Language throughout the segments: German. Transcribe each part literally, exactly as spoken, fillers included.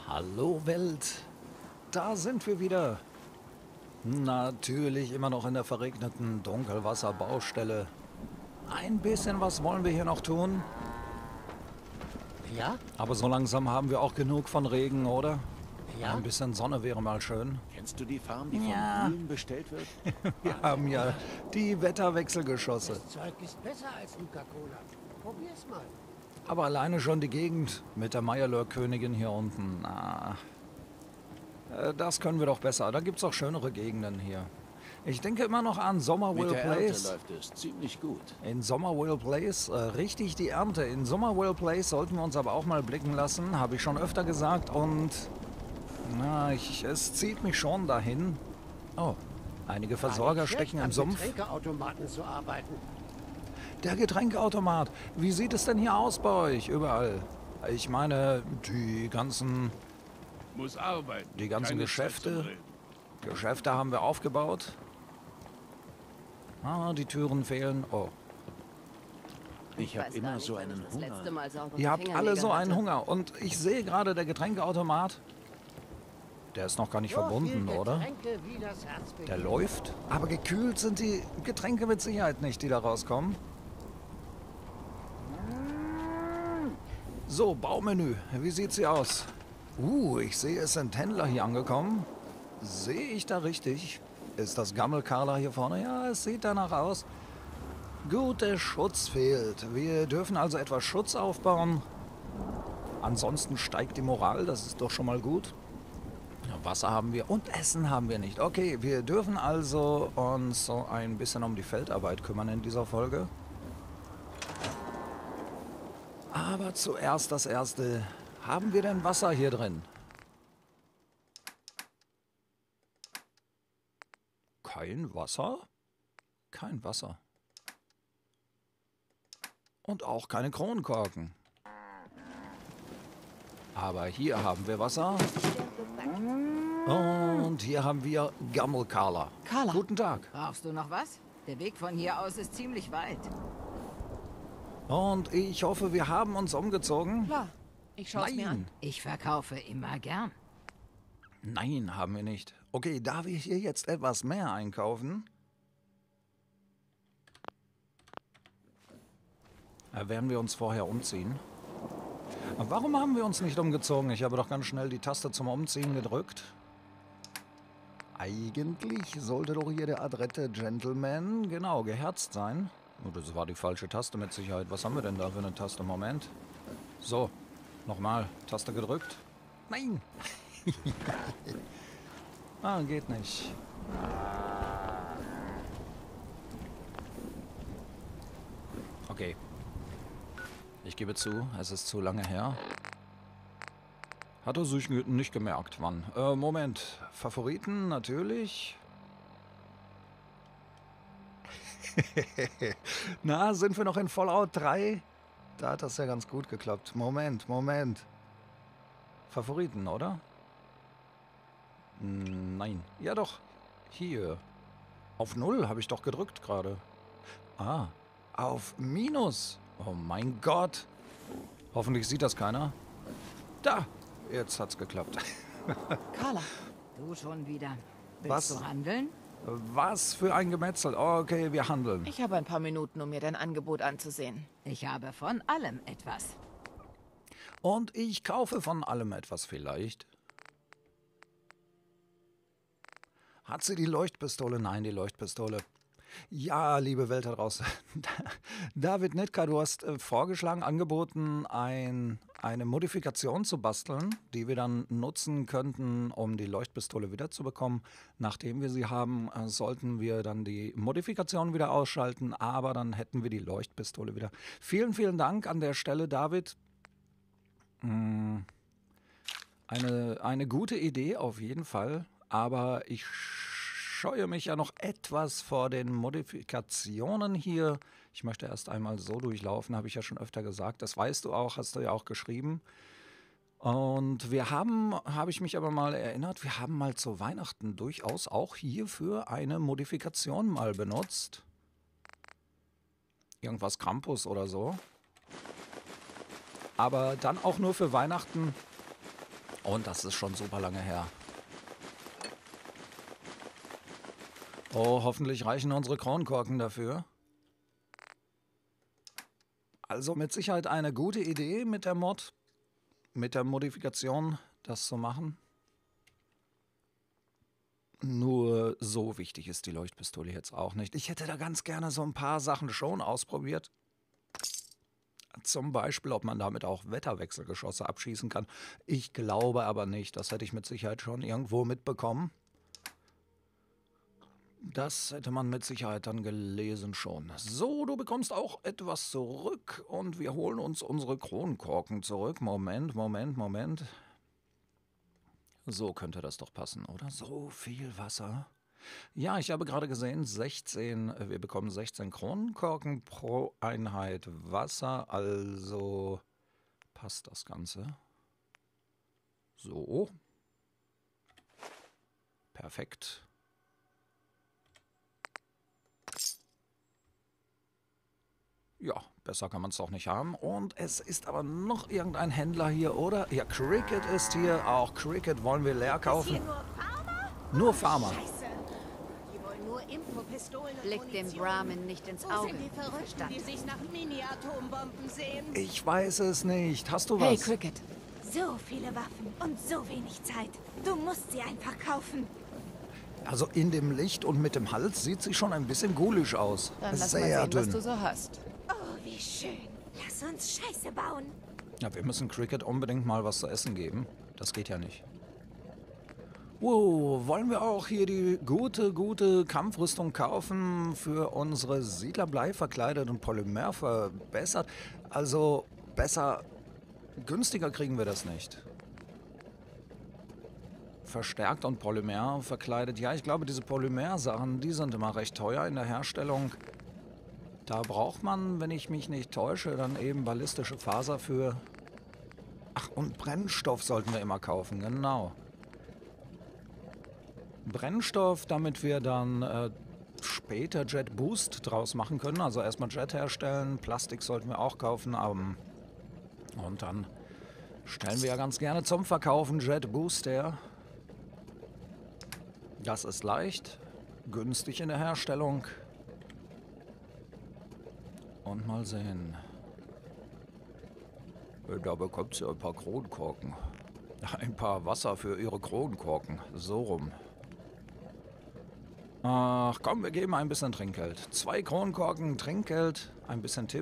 Hallo Welt, da sind wir wieder. Natürlich immer noch in der verregneten Dunkelwasserbaustelle. Ein bisschen was wollen wir hier noch tun. Ja? Aber so langsam haben wir auch genug von Regen, oder? Ja? Ein bisschen Sonne wäre mal schön. Kennst du die Farm, die Ja. von Mühlen bestellt wird? Wir haben ja die Wetterwechselgeschosse. Das Zeug ist besser als Nuka-Cola. Probier's mal. Aber alleine schon die Gegend mit der Meyerlöhr-Königin hier unten. Na, äh, das können wir doch besser. Da gibt's auch schönere Gegenden hier. Ich denke immer noch an Mit Somerville der Ernte Place. läuft es ziemlich gut. In Somerville Place, äh, richtig die Ernte. In Somerville Place sollten wir uns aber auch mal blicken lassen, habe ich schon öfter gesagt. Und na, ich, es zieht mich schon dahin. Oh, einige Versorger stecken im Sumpf. Getränkeautomaten zu arbeiten. Der Getränkeautomat. Wie sieht es denn hier aus bei euch? Überall. Ich meine, die ganzen, Muss arbeiten. die ganzen Keine Zeit zum Geschäfte. Reden. Geschäfte haben wir aufgebaut. Ah, die Türen fehlen. Oh. Ich habe weiß immer gar nicht, so wann ich einen das Hunger. letzte Mal saubere Ihr habt alle so Fingernägel einen hatte. Hunger. Und ich sehe gerade, der Getränkeautomat, der ist noch gar nicht So verbunden, viel oder? Getränke, wie das Herz Der begehrt. läuft. Aber gekühlt sind die Getränke mit Sicherheit nicht, die da rauskommen. So, Baumenü. Wie sieht sie aus? Uh, ich sehe, es sind Händler hier angekommen. Sehe ich da richtig? Ist das Gammel-Carla hier vorne? Ja, es sieht danach aus. Gut, der Schutz fehlt. Wir dürfen also etwas Schutz aufbauen. Ansonsten steigt die Moral, das ist doch schon mal gut. Ja, Wasser haben wir und Essen haben wir nicht. Okay, wir dürfen also uns so ein bisschen um die Feldarbeit kümmern in dieser Folge. Aber zuerst das Erste. Haben wir denn Wasser hier drin? Kein Wasser? Kein Wasser. Und auch keine Kronkorken. Aber hier haben wir Wasser. Und hier haben wir Gammel-Carla. Carla. Guten Tag. Brauchst du noch was? Der Weg von hier aus ist ziemlich weit. Und ich hoffe, wir haben uns umgezogen. Klar, ich schaue es mir an. Nein. Ich verkaufe immer gern. Nein, haben wir nicht. Okay, da wir hier jetzt etwas mehr einkaufen, äh, werden wir uns vorher umziehen. Warum haben wir uns nicht umgezogen? Ich habe doch ganz schnell die Taste zum Umziehen gedrückt. Eigentlich sollte doch hier der adrette Gentleman, genau, geherzt sein. Oh, das war die falsche Taste mit Sicherheit. Was haben wir denn da für eine Taste? Moment. So, nochmal. Taste gedrückt. Nein! Ah, geht nicht. Okay. Ich gebe zu, es ist zu lange her. Hat er sich ge- nicht gemerkt, wann. Äh, Moment. Favoriten, natürlich. Na, sind wir noch in Fallout drei? Da hat das ja ganz gut geklappt. Moment, Moment. Favoriten, oder? Hm, Nein. Ja doch. Hier. Auf Null habe ich doch gedrückt gerade. Ah. Auf Minus. Oh mein Gott. Hoffentlich sieht das keiner. Da. Jetzt hat's geklappt. Carla. Du schon wieder. Willst Was? du handeln? Was für ein Gemetzel. Okay, wir handeln. Ich habe ein paar Minuten, um mir dein Angebot anzusehen. Ich habe von allem etwas. Und ich kaufe von allem etwas vielleicht. Hat sie die Leuchtpistole? Nein, die Leuchtpistole. Ja, liebe Welt da draußen. David Nitka, du hast äh, vorgeschlagen, angeboten, ein, eine Modifikation zu basteln, die wir dann nutzen könnten, um die Leuchtpistole wiederzubekommen. Nachdem wir sie haben, äh, sollten wir dann die Modifikation wieder ausschalten, aber dann hätten wir die Leuchtpistole wieder. Vielen, vielen Dank an der Stelle, David. Mm, Eine, eine gute Idee auf jeden Fall, aber ich scheue mich ja noch etwas vor den Modifikationen hier. Ich möchte erst einmal so durchlaufen, habe ich ja schon öfter gesagt. Das weißt du auch, hast du ja auch geschrieben. Und wir haben, habe ich mich aber mal erinnert, wir haben mal zu Weihnachten durchaus auch hierfür eine Modifikation mal benutzt. Irgendwas Krampus oder so. Aber dann auch nur für Weihnachten. Und das ist schon super lange her. Oh, hoffentlich reichen unsere Kronkorken dafür. Also mit Sicherheit eine gute Idee mit der Mod, mit der Modifikation, das zu machen. Nur so wichtig ist die Leuchtpistole jetzt auch nicht. Ich hätte da ganz gerne so ein paar Sachen schon ausprobiert. Zum Beispiel, ob man damit auch Wetterwechselgeschosse abschießen kann. Ich glaube aber nicht. Das hätte ich mit Sicherheit schon irgendwo mitbekommen. Das hätte man mit Sicherheit dann gelesen schon. So, du bekommst auch etwas zurück und wir holen uns unsere Kronkorken zurück. Moment, Moment, Moment. So könnte das doch passen, oder? So viel Wasser. Ja, ich habe gerade gesehen, sechzehn, wir bekommen sechzehn Kronkorken pro Einheit Wasser, also passt das Ganze. So. Perfekt. Ja, besser kann man es doch nicht haben. Und es ist aber noch irgendein Händler hier, oder? Ja, Cricket ist hier. Auch Cricket wollen wir leer kaufen. Ist hier nur Farmer? Nur Farmer. Scheiße. Die wollen nur Infopistolen und Blick dem Munition. Brahmin nicht ins Wo Auge. sind die Verrückten, Verstanden. die sich nach Mini-Atombomben sehen? Ich weiß es nicht. Hast du Hey, was? Cricket. So viele Waffen und so wenig Zeit. Du musst sie einfach kaufen. Also in dem Licht und mit dem Hals sieht sie schon ein bisschen ghoulisch aus. Dann lass Sehr mal sehen, dünn. was du so hast. Oh, wie schön. Lass uns Scheiße bauen. Ja, wir müssen Cricket unbedingt mal was zu essen geben. Das geht ja nicht. Wow, wollen wir auch hier die gute, gute Kampfrüstung kaufen für unsere Siedler Blei verkleidet und Polymer verbessert? Also besser, günstiger kriegen wir das nicht. Verstärkt und Polymer verkleidet. Ja, ich glaube, diese Polymer-Sachen, die sind immer recht teuer in der Herstellung. Da braucht man, wenn ich mich nicht täusche, dann eben ballistische Faser für. Ach, und Brennstoff sollten wir immer kaufen, genau. Brennstoff, damit wir dann äh, später Jet Boost draus machen können. Also erstmal Jet herstellen, Plastik sollten wir auch kaufen. Ähm, und dann stellen wir ja ganz gerne zum Verkaufen Jet Boost her. Das ist leicht, günstig in der Herstellung. Und mal sehen. Da bekommt sie ein paar Kronkorken. Ein paar Wasser für ihre Kronkorken. So rum. Ach komm, wir geben ein bisschen Trinkgeld. Zwei Kronkorken, Trinkgeld, ein bisschen Tipp.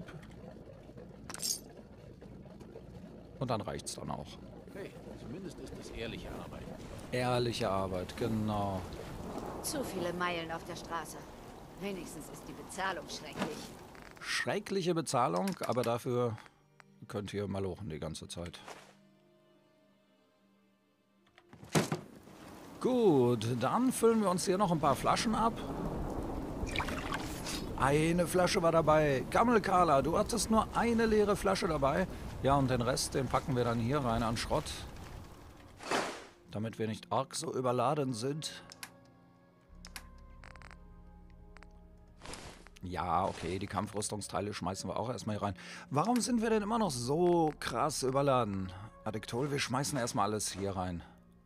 Und dann reicht's dann auch. Okay, zumindest ist es ehrliche Arbeit. Ehrliche Arbeit, genau. Zu viele Meilen auf der Straße. Wenigstens ist die Bezahlung schrecklich. Schreckliche Bezahlung, aber dafür könnt ihr malochen die ganze Zeit. Gut, dann füllen wir uns hier noch ein paar Flaschen ab. Eine Flasche war dabei. Gammelkala, du hattest nur eine leere Flasche dabei. Ja, und den Rest, den packen wir dann hier rein an Schrott. Damit wir nicht arg so überladen sind. Ja, okay, die Kampfrüstungsteile schmeißen wir auch erstmal hier rein. Warum sind wir denn immer noch so krass überladen? Addiktol, wir schmeißen erstmal alles hier rein.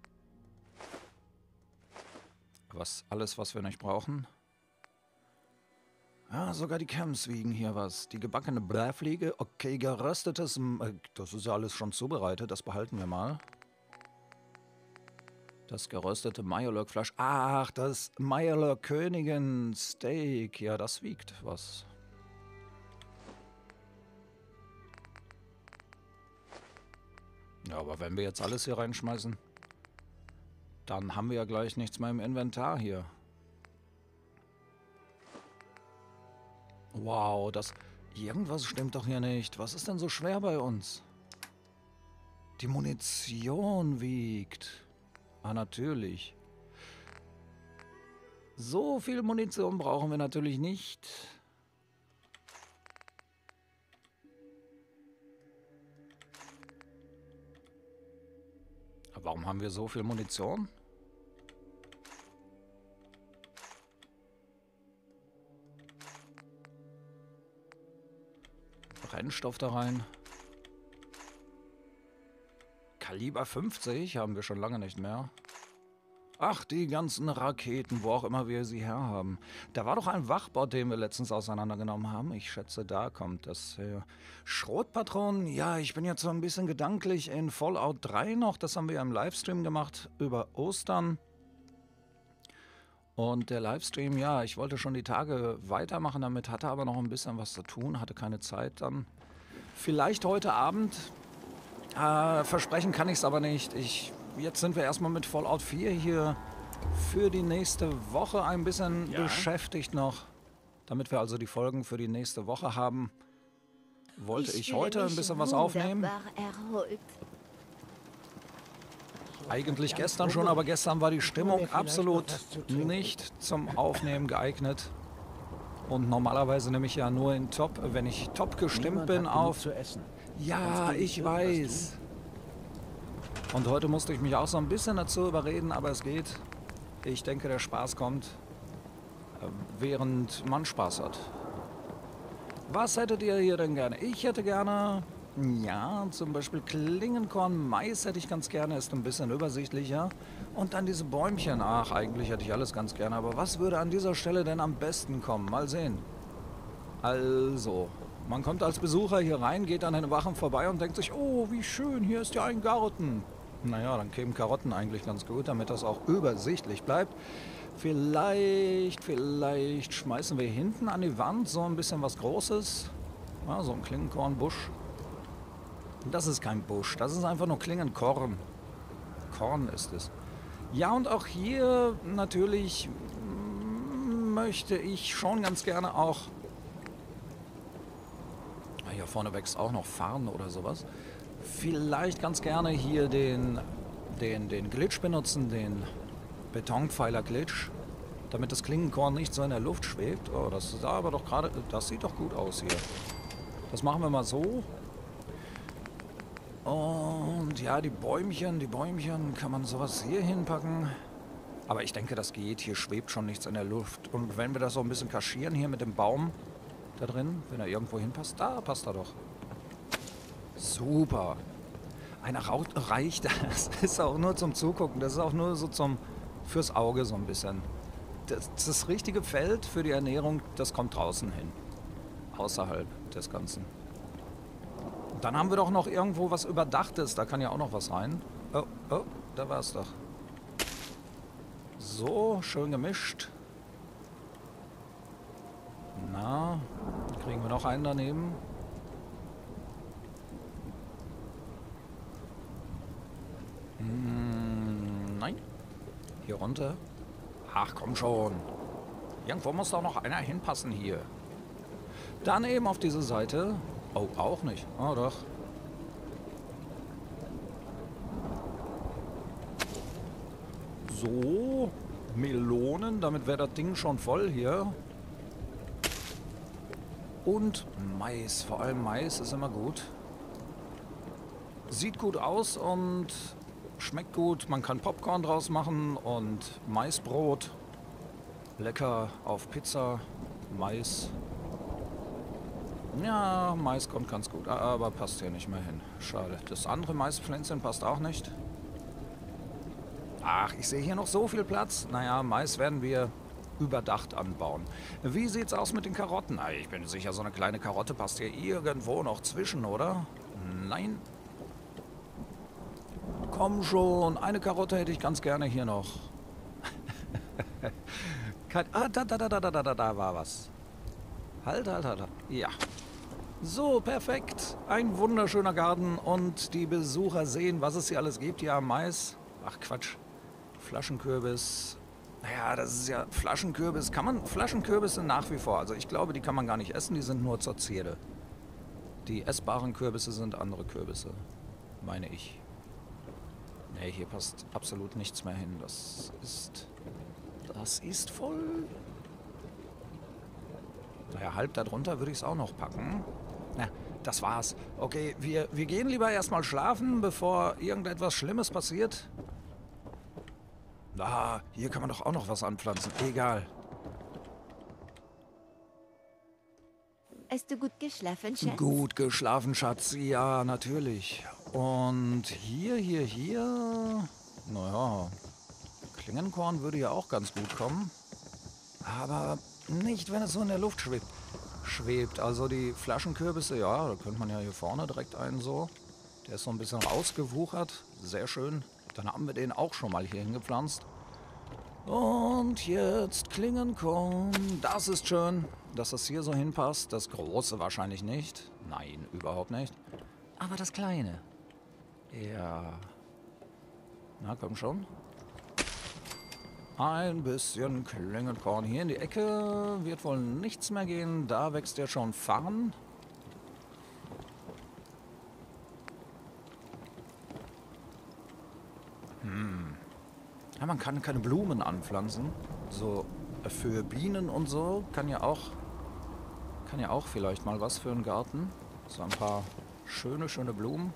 Was, alles, was wir nicht brauchen? Ja, sogar die Camps wiegen hier was. Die gebackene Blähfliege, okay, geröstetes, äh, das ist ja alles schon zubereitet, das behalten wir mal. Das geröstete Majolok-Fleisch. Ach, das Majolok-Königin-Steak. Ja, das wiegt was. Ja, aber wenn wir jetzt alles hier reinschmeißen, dann haben wir ja gleich nichts mehr im Inventar hier. Wow, das... Irgendwas stimmt doch hier nicht. Was ist denn so schwer bei uns? Die Munition wiegt... Ah, natürlich. So viel Munition brauchen wir natürlich nicht. Aber warum haben wir so viel Munition? Brennstoff da rein. Kaliber fünfzig haben wir schon lange nicht mehr. Ach, die ganzen Raketen, wo auch immer wir sie herhaben. Da war doch ein Wachbot, den wir letztens auseinandergenommen haben. Ich schätze, da kommt das her. Schrotpatronen, ja, ich bin jetzt so ein bisschen gedanklich in Fallout drei noch. Das haben wir ja im Livestream gemacht über Ostern. Und der Livestream, ja, ich wollte schon die Tage weitermachen damit, hatte aber noch ein bisschen was zu tun, hatte keine Zeit dann. Vielleicht heute Abend. Äh, versprechen kann ich es aber nicht. Ich... Jetzt sind wir erstmal mit Fallout vier hier für die nächste Woche ein bisschen Ja? beschäftigt noch. Damit wir also die Folgen für die nächste Woche haben, wollte ich, fühle heute ein mich bisschen was aufnehmen. wunderbar erholt. Eigentlich gestern schon, aber gestern war die Stimmung vielleicht absolut noch was zu trinken. nicht zum Aufnehmen geeignet. Und normalerweise nehme ich ja nur in Top, wenn ich top gestimmt Niemand bin, hat genug auf. zu essen. Ja, Kannst du nicht ich irgendwas weiß. Und heute musste ich mich auch so ein bisschen dazu überreden, aber es geht. Ich denke, der Spaß kommt, äh, während man Spaß hat. Was hättet ihr hier denn gerne? Ich hätte gerne, ja, zum Beispiel Klingenkorn, Mais hätte ich ganz gerne, ist ein bisschen übersichtlicher. Und dann diese Bäumchen, ach, eigentlich hätte ich alles ganz gerne, aber was würde an dieser Stelle denn am besten kommen? Mal sehen. Also, man kommt als Besucher hier rein, geht an den Wachen vorbei und denkt sich, oh, wie schön, hier ist ja ein Garten. Naja, dann kämen Karotten eigentlich ganz gut, damit das auch übersichtlich bleibt. Vielleicht, vielleicht schmeißen wir hinten an die Wand so ein bisschen was Großes. Ja, so ein Klingenkornbusch. Das ist kein Busch, das ist einfach nur Klingenkorn. Korn ist es. Ja, und auch hier natürlich mm, möchte ich schon ganz gerne auch... Hier vorne wächst auch noch Farn oder sowas. Vielleicht ganz gerne hier den, den, den Glitch benutzen, den Betonpfeiler-Glitch, damit das Klingenkorn nicht so in der Luft schwebt. Oh, das sah aber doch gerade, das sieht doch gut aus hier. Das machen wir mal so. Und ja, die Bäumchen, die Bäumchen, kann man sowas hier hinpacken. Aber ich denke, das geht. Hier schwebt schon nichts in der Luft. Und wenn wir das so ein bisschen kaschieren hier mit dem Baum da drin, wenn er irgendwo hinpasst, da passt er doch. Super. Einer reicht, das ist auch nur zum Zugucken. Das ist auch nur so zum fürs Auge so ein bisschen. Das, das richtige Feld für die Ernährung, das kommt draußen hin. Außerhalb des Ganzen. Dann haben wir doch noch irgendwo was Überdachtes. Da kann ja auch noch was rein. Oh, oh, da war es doch. So, schön gemischt. Na, kriegen wir noch einen daneben. Hm, nein. Hier runter. Ach, komm schon. Irgendwo muss doch noch einer hinpassen hier. Dann eben auf diese Seite. Oh, auch nicht. Oh, doch. So. Melonen. Damit wäre das Ding schon voll hier. Und Mais. Vor allem Mais ist immer gut. Sieht gut aus und schmeckt gut. Man kann Popcorn draus machen und Maisbrot. Lecker auf Pizza. Mais. Ja, Mais kommt ganz gut, aber passt hier nicht mehr hin. Schade. Das andere Maispflänzchen passt auch nicht. Ach, ich sehe hier noch so viel Platz. Naja, Mais werden wir überdacht anbauen. Wie sieht's aus mit den Karotten? Ah, ich bin sicher, so eine kleine Karotte passt hier irgendwo noch zwischen, oder? Nein. Komm schon, eine Karotte hätte ich ganz gerne hier noch. ah, da, da, da, da, da, da, da war was. Halt, halt, halt. Ja. So, perfekt. Ein wunderschöner Garten und die Besucher sehen, was es hier alles gibt. Hier am Mais. Ach, Quatsch. Flaschenkürbis. Naja, das ist ja Flaschenkürbis. Kann man Flaschenkürbisse nach wie vor. Also ich glaube, die kann man gar nicht essen. Die sind nur zur Zierde. Die essbaren Kürbisse sind andere Kürbisse. Meine ich. Nee, hier passt absolut nichts mehr hin. Das ist... Das ist voll... Naja, halb darunter würde ich es auch noch packen. Na, das war's. Okay, wir, wir gehen lieber erstmal schlafen, bevor irgendetwas Schlimmes passiert. Ah, hier kann man doch auch noch was anpflanzen. Egal. Hast du gut geschlafen, Schatz? Gut geschlafen, Schatz. Ja, natürlich. Und hier, hier, hier... Naja, Klingenkorn würde ja auch ganz gut kommen. Aber nicht, wenn es so in der Luft schwebt. schwebt. Also die Flaschenkürbisse, ja, da könnte man ja hier vorne direkt einen so. Der ist so ein bisschen rausgewuchert. Sehr schön. Dann haben wir den auch schon mal hier hingepflanzt. Und jetzt Klingenkorn. Das ist schön, dass das hier so hinpasst. Das große wahrscheinlich nicht. Nein, überhaupt nicht. Aber das kleine. Ja. Na, komm schon. Ein bisschen Klingenkorn. Hier in die Ecke wird wohl nichts mehr gehen. Da wächst ja schon Farn. Hm. Ja, man kann keine Blumen anpflanzen. So für Bienen und so kann ja auch, kann ja auch vielleicht mal was für einen Garten. So ein paar schöne, schöne Blumen.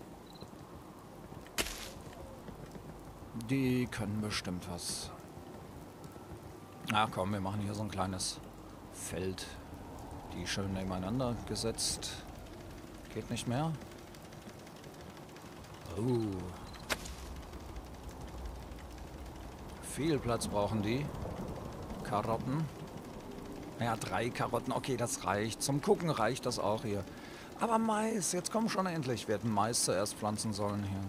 Die können bestimmt was. Ach komm, wir machen hier so ein kleines Feld. Die schön nebeneinander gesetzt. Geht nicht mehr. Oh. Viel Platz brauchen die. Karotten. Ja, drei Karotten. Okay, das reicht. Zum Gucken reicht das auch hier. Aber Mais, jetzt komm schon endlich. Wir hätten Mais zuerst pflanzen sollen hier.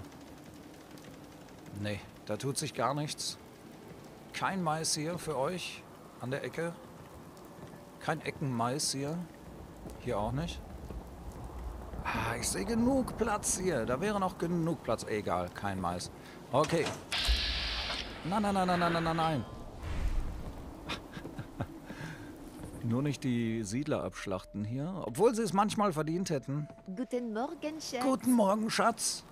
Nee, da tut sich gar nichts. Kein Mais hier für euch an der Ecke. Kein Eckenmais hier. Hier auch nicht. Ah, ich sehe genug Platz hier. Da wäre noch genug Platz. Egal, kein Mais. Okay. Nein, nein, nein, nein, nein, nein, nein. Nur nicht die Siedler abschlachten hier. Obwohl sie es manchmal verdient hätten. Guten Morgen, Schatz. Guten Morgen, Schatz.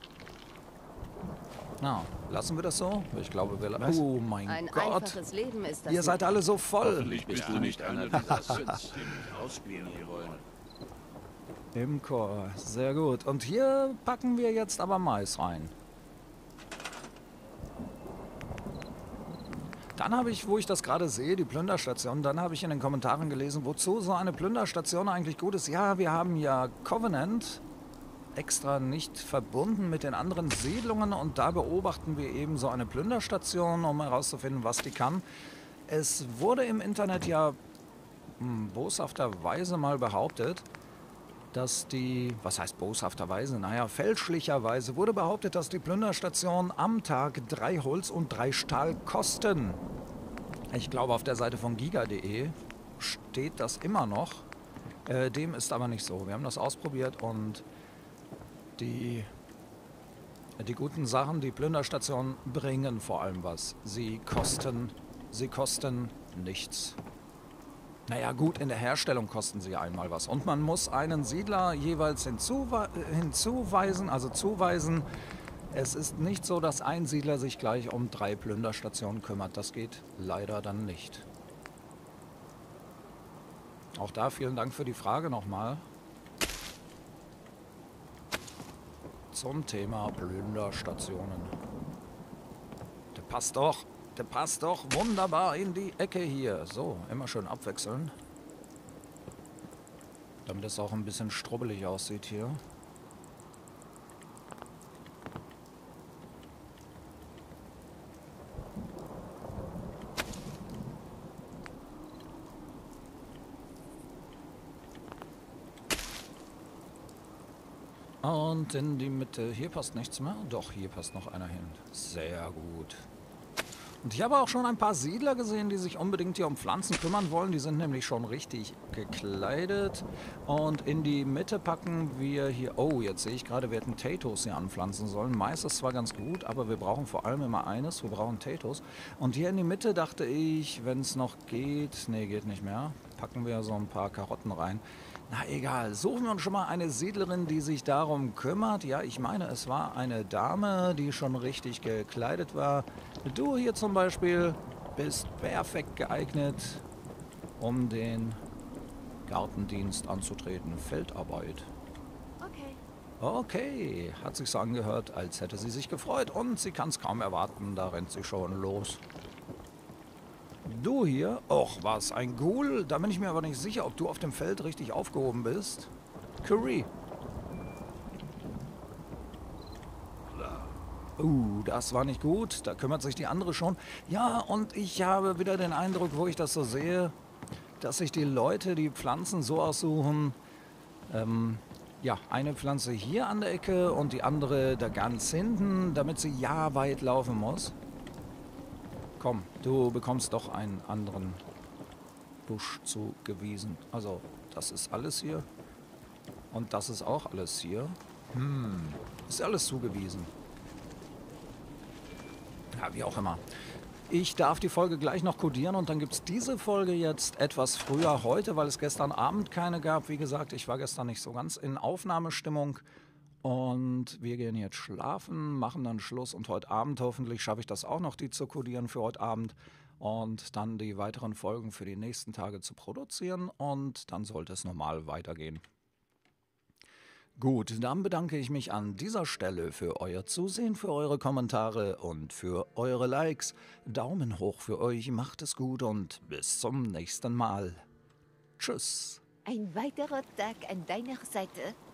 Na, lassen wir das so? Ich glaube, wir lassen. Oh mein Ein Gott. einfaches Leben ist das. Ihr seid alle so voll. Hoffentlich bist du nicht einer dieser Sins, die mich ausspielen wollen. Im Chor. Sehr gut. Und hier packen wir jetzt aber Mais rein. Dann habe ich, wo ich das gerade sehe, die Plünderstation, dann habe ich in den Kommentaren gelesen, wozu so eine Plünderstation eigentlich gut ist. Ja, wir haben ja Covenant extra nicht verbunden mit den anderen Siedlungen und da beobachten wir eben so eine Plünderstation, um herauszufinden, was die kann. Es wurde im Internet ja hm, boshafterweise mal behauptet, dass die, was heißt boshafterweise, naja, fälschlicherweise wurde behauptet, dass die Plünderstation am Tag drei Holz und drei Stahl kosten. Ich glaube, auf der Seite von giga punkt de steht das immer noch. Äh, dem ist aber nicht so. Wir haben das ausprobiert und die, die guten Sachen, die Plünderstationen bringen vor allem was. Sie kosten, sie kosten nichts. Naja gut, in der Herstellung kosten sie einmal was. Und man muss einen Siedler jeweils hinzuwe hinzuweisen, also zuweisen. Es ist nicht so, dass ein Siedler sich gleich um drei Plünderstationen kümmert. Das geht leider dann nicht. Auch da vielen Dank für die Frage nochmal. Zum Thema Plünderstationen. Der passt doch. Der passt doch wunderbar in die Ecke hier. So, immer schön abwechseln. Damit es auch ein bisschen strubbelig aussieht hier. Und in die Mitte. Hier passt nichts mehr. Doch, hier passt noch einer hin. Sehr gut. Und ich habe auch schon ein paar Siedler gesehen, die sich unbedingt hier um Pflanzen kümmern wollen. Die sind nämlich schon richtig gekleidet. Und in die Mitte packen wir hier... Oh, jetzt sehe ich gerade, wir hätten Potatoes hier anpflanzen sollen. Mais ist zwar ganz gut, aber wir brauchen vor allem immer eines. Wir brauchen Potatoes. Und hier in die Mitte dachte ich, wenn es noch geht... Nee, geht nicht mehr. Packen wir so ein paar Karotten rein. Na egal, suchen wir uns schon mal eine Siedlerin, die sich darum kümmert. Ja, ich meine, es war eine Dame, die schon richtig gekleidet war. Du hier zum Beispiel bist perfekt geeignet, um den Gartendienst anzutreten. Feldarbeit. Okay. Okay, hat sich so angehört, als hätte sie sich gefreut und sie kann es kaum erwarten. Da rennt sie schon los. Du hier, och, was, ein Ghoul? Da bin ich mir aber nicht sicher, ob du auf dem Feld richtig aufgehoben bist. Curry. Uh, das war nicht gut. Da kümmert sich die andere schon. Ja, und ich habe wieder den Eindruck, wo ich das so sehe, dass sich die Leute die Pflanzen so aussuchen. Ähm, ja, eine Pflanze hier an der Ecke und die andere da ganz hinten, damit sie ja weit laufen muss. Komm, du bekommst doch einen anderen Busch zugewiesen. Also, das ist alles hier. Und das ist auch alles hier. Hm, ist alles zugewiesen. Ja, wie auch immer. Ich darf die Folge gleich noch kodieren und dann gibt es diese Folge jetzt etwas früher heute, weil es gestern Abend keine gab. Wie gesagt, ich war gestern nicht so ganz in Aufnahmestimmung. Und wir gehen jetzt schlafen, machen dann Schluss und heute Abend hoffentlich schaffe ich das auch noch, die zu kodieren für heute Abend. Und dann die weiteren Folgen für die nächsten Tage zu produzieren und dann sollte es normal weitergehen. Gut, dann bedanke ich mich an dieser Stelle für euer Zusehen, für eure Kommentare und für eure Likes. Daumen hoch für euch, macht es gut und bis zum nächsten Mal. Tschüss. Ein weiterer Tag an deiner Seite